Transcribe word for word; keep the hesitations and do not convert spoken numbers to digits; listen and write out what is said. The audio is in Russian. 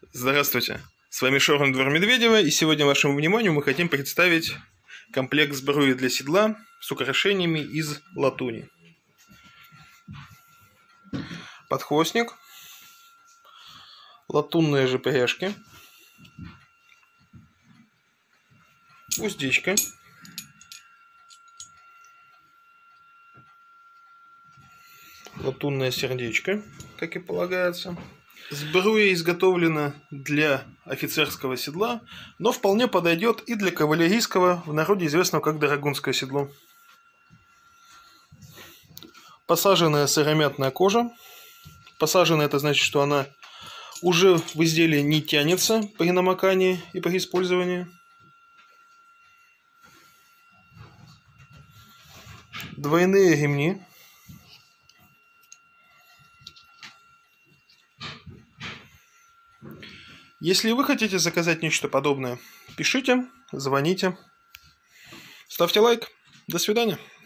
Здравствуйте, с вами Шорон Двор Медведева, и сегодня вашему вниманию мы хотим представить комплект сбруи для седла с украшениями из латуни. Подхвостник, латунные же пряжки, уздечка, латунное сердечко, как и полагается. Сбруя изготовлена для офицерского седла, но вполне подойдет и для кавалерийского, в народе известного как драгунское седло. Посаженная сыромятная кожа. Посаженная — это значит, что она уже в изделии не тянется при намокании и при использовании. Двойные ремни. Если вы хотите заказать нечто подобное, пишите, звоните, ставьте лайк. До свидания.